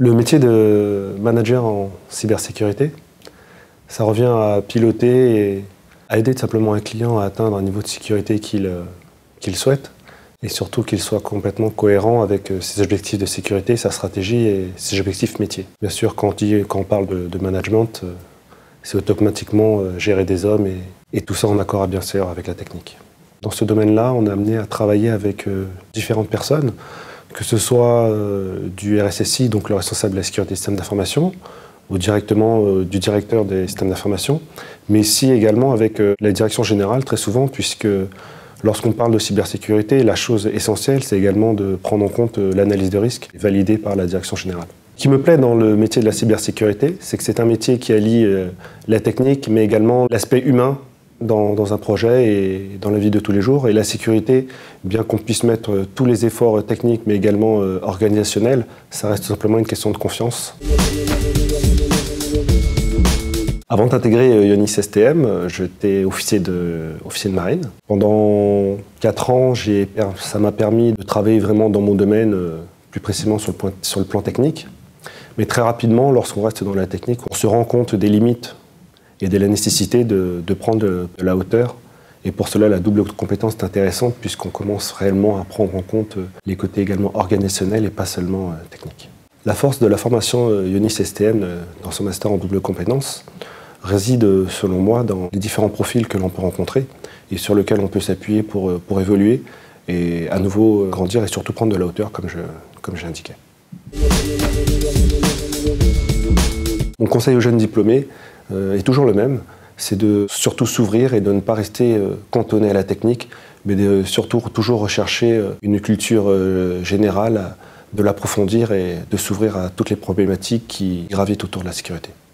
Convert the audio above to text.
Le métier de manager en cybersécurité, ça revient à piloter et à aider simplement un client à atteindre un niveau de sécurité qu'il souhaite et surtout qu'il soit complètement cohérent avec ses objectifs de sécurité, sa stratégie et ses objectifs métiers. Bien sûr, quand on parle de management, c'est automatiquement gérer des hommes et tout ça en accord bien sûr avec la technique. Dans ce domaine-là, on est amené à travailler avec différentes personnes, que ce soit du RSSI, donc le responsable de la sécurité des systèmes d'information, ou directement du directeur des systèmes d'information, mais ici également avec la direction générale très souvent, puisque lorsqu'on parle de cybersécurité, la chose essentielle, c'est également de prendre en compte l'analyse de risque validée par la direction générale. Ce qui me plaît dans le métier de la cybersécurité, c'est que c'est un métier qui allie la technique, mais également l'aspect humain dans un projet et dans la vie de tous les jours. Et la sécurité, bien qu'on puisse mettre tous les efforts techniques, mais également organisationnels, ça reste simplement une question de confiance. Avant d'intégrer Ionis STM, j'étais officier de marine. Pendant 4 ans, ça m'a permis de travailler vraiment dans mon domaine, plus précisément sur le plan technique. Mais très rapidement, lorsqu'on reste dans la technique, on se rend compte des limites et de la nécessité de prendre de la hauteur. Et pour cela, la double compétence est intéressante puisqu'on commence réellement à prendre en compte les côtés également organisationnels et pas seulement techniques. La force de la formation Ionis STM dans son master en double compétence réside, selon moi, dans les différents profils que l'on peut rencontrer et sur lesquels on peut s'appuyer pour évoluer et à nouveau grandir et surtout prendre de la hauteur comme j'ai indiqué. Mon conseil aux jeunes diplômés est toujours le même, c'est de surtout s'ouvrir et de ne pas rester cantonné à la technique, mais de surtout toujours rechercher une culture générale, de l'approfondir et de s'ouvrir à toutes les problématiques qui gravitent autour de la sécurité.